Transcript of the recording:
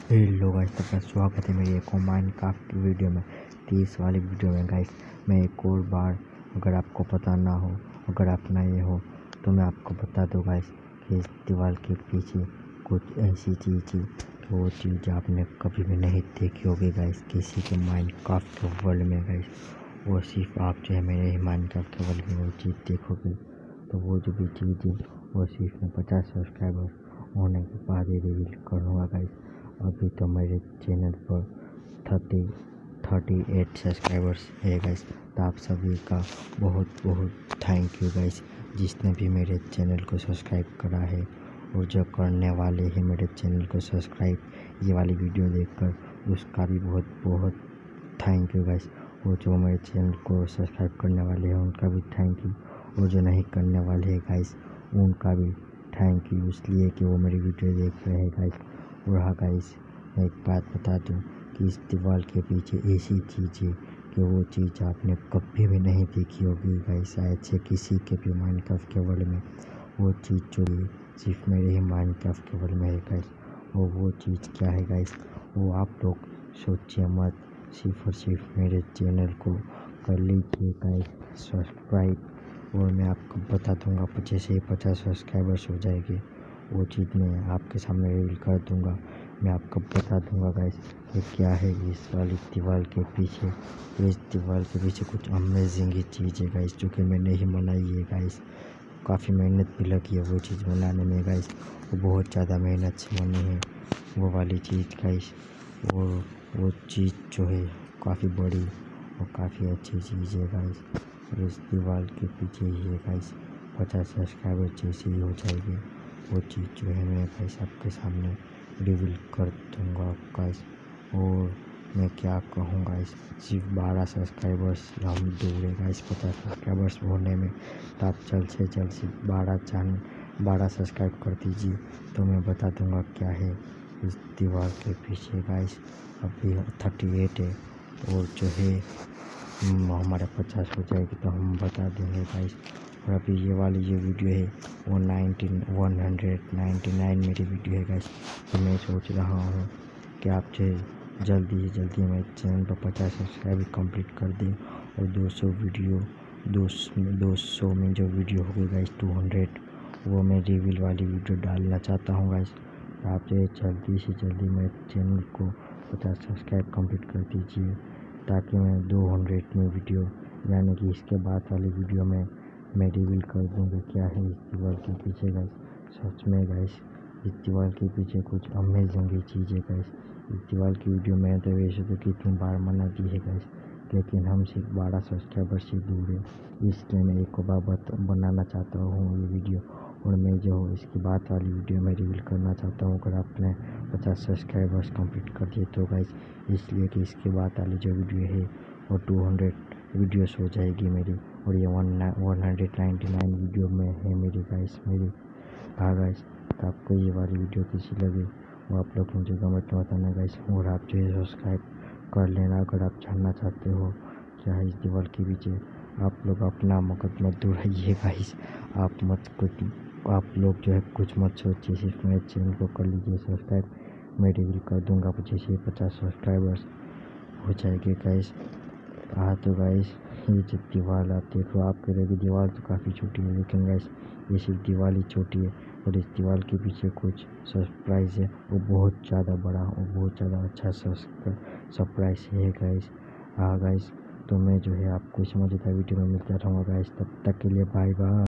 Hello guys, सबका स्वागत है मेरी एक और माइनक्राफ्ट की वीडियो में। 30 वाली वीडियो में गाइस मैं एक और बार, अगर आपको पता ना हो, अगर आप नए हो तो मैं आपको बता दूं गाइस कि इस दीवार के पीछे कुछ ऐसी चीज़ थी, वो चीज़ आपने कभी भी नहीं देखी होगी गाइस किसी के माइनक्राफ्ट के वर्ल्ड में गाइस। वो सिर्फ आप जो है मेरे ही माइनक्राफ्ट के वर्ल्ड में वो चीज़ देखोगे। तो वो जो भी चीज़ थी वो सिर्फ मैं 50 सब्सक्राइबर होने के बाद ही रिवील करूँगा गाइस। अभी तो मेरे चैनल पर 38 सब्सक्राइबर्स है गाइस। तो आप सभी का बहुत बहुत थैंक यू गाइस, जिसने भी मेरे चैनल को सब्सक्राइब करा है और जो करने वाले हैं मेरे चैनल को सब्सक्राइब ये वाली वीडियो देखकर, उसका भी बहुत बहुत थैंक यू गाइस। वो जो मेरे चैनल को सब्सक्राइब करने वाले हैं उनका भी थैंक यू, और जो नहीं करने वाले हैं गाइस उनका भी थैंक यू, इसलिए कि वो मेरी वीडियो देख रहे हैं गाइस। और हाँ गाइस, मैं एक बात बता दूं कि इस दीवार के पीछे ऐसी चीज़ है कि वो चीज़ आपने कभी भी नहीं देखी होगी गाइस, शायद से किसी के भी माइनक्राफ्ट के वर्ल्ड में। वो चीज़ जो है सिर्फ मेरे ही माइनक्राफ्ट के वर्ल्ड में है गाइस। और वो चीज़ क्या है गाइस, वो आप लोग सोचिए मत, सिर्फ और सिर्फ मेरे चैनल को कर लीजिए गाइस सब्सक्राइब, और मैं आपको बता दूंगा जैसे ही 50 सब्सक्राइबर्स हो जाएंगे वो चीज़ मैं आपके सामने रिवील कर दूंगा। मैं आपको बता दूंगा गाइस कि क्या है इस वाली दीवार के पीछे। तो इस दीवार के पीछे कुछ अमेजिंग ही चीज़ है गाइस, जो कि मैंने ही बनाई है गाइस। काफ़ी मेहनत भी लगी है वो चीज़ बनाने में गाइस, वो बहुत ज़्यादा मेहनत से बनी है वो वाली चीज़ गाइस। और वो चीज़ जो है काफ़ी बड़ी और काफ़ी अच्छी चीज़ है गाइस। और इस दीवार के पीछे ही है गाइस 50 सब्सक्राइबर जैसे ही हो जाएंगे वो चीज़ जो है मैं गाइस आपके सामने रिवील कर दूंगा गाइस। और मैं क्या कहूँ गाइस, सिर्फ 12 सब्सक्राइबर्स हम दूर है गाइस 50 सब्सक्राइबर्स होने में। तो आप जल्द से जल्द सिर्फ 12 सब्सक्राइब कर दीजिए, तो मैं बता दूंगा क्या है इस दीवार के पीछे गाइस। अभी 38 है, और जो है हमारे 50 हो जाएगी तो हम बता देंगे गाइस। और अभी ये वाली जो वीडियो है वो 199 मेरी वीडियो है गाइस। तो मैं सोच रहा हूँ कि आप जो है जल्दी से जल्दी मेरे चैनल पर 50 सब्सक्राइब कंप्लीट कर दें, और 200 में जो वीडियो होगी गाइस 200, वो मैं रिवील वाली वीडियो डालना चाहता हूँ गाइस। तो आप जो है जल्दी से जल्दी मेरे चैनल को 50 सब्सक्राइब कंप्लीट कर दीजिए, ताकि मैं 200 में वीडियो, यानी कि इसके बाद वाली वीडियो में मैं रिवील कर दूँगा क्या है इस दीवार के पीछे गाइस। सच में गाइस इस दीवार के पीछे कुछ अमेजिंग ही चीज़ है गाइस। इस दीवार की वीडियो मैंने तो वैसे तो कितनी बार बना दी है गाइस, लेकिन हम सिर्फ 12 सब्सक्राइबर से दूर है, इसलिए मैं एक बार बनाना चाहता हूँ ये वीडियो। और मैं जो इसकी बात वाली वीडियो में रिवील करना चाहता हूँ, अगर आपने 50 सब्सक्राइबर्स कंप्लीट कर दिए तो गाइस, इसलिए कि इसके बाद वाली जो वीडियो है वो 200 वीडियोस हो जाएगी मेरी, और ये 199 वीडियो में है मेरी गाइस मेरी। हाँ गाइस, तो आपको ये वाली वीडियो कैसी लगी वो आप लोग मुझे कमेंट में बताना गाइस। और आप जो है सब्सक्राइब कर लेना अगर आप जानना चाहते हो क्या है इस दीवार के पीछे। आप लोग अपना मकद मत दूरिए गाइस, आप लोग जो है कुछ मत सोचिए, सिर्फ मेरे चैनल को कर लीजिए सब्सक्राइब। मैं रिवील कर दूंगा जैसे 50 सब्सक्राइबर्स हो जाएंगे गाइस। हाँ तो गाइस, ये जो दीवार आप देखो, आपके लिए भी दीवार तो काफ़ी छोटी है, लेकिन गाइस ये सिर्फ दीवार ही छोटी है, और इस दीवार के पीछे कुछ सरप्राइज़ है वो बहुत ज़्यादा बड़ा और बहुत ज़्यादा अच्छा सरप्राइज है गाइस। हाँ गाइस, तो मैं जो है आपको इस मज़ेदार वीडियो में मिलता रहूँगा गाइस, तब तक के लिए बाय बाय।